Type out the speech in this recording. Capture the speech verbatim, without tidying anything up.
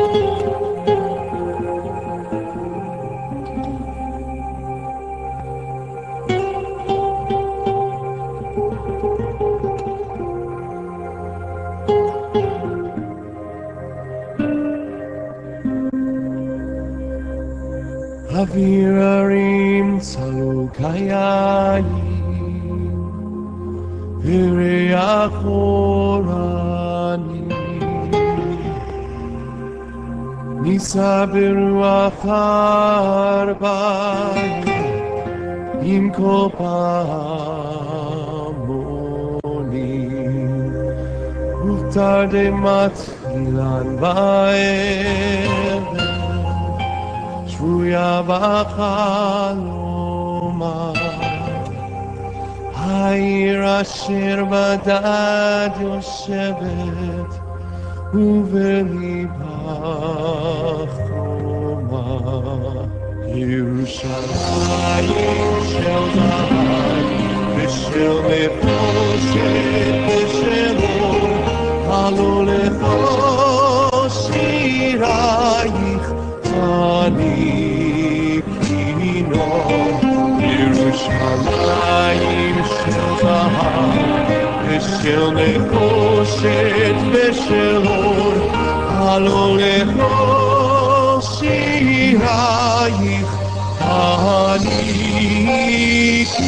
אוויר הרים צלוק היין וריח אורני נישא ברוח ארבעים עם כל פעמונים ובתרדמת אילן בערב שבויה בחלומה העיר אשר בדד יושבת ובליבה חומה ירושלים של זהב ושל נחושת ושל אור עלו לכל שירייך אני כינור ירושלים של זהב ושל נחושת ושל אור עלו לכל שירייך אני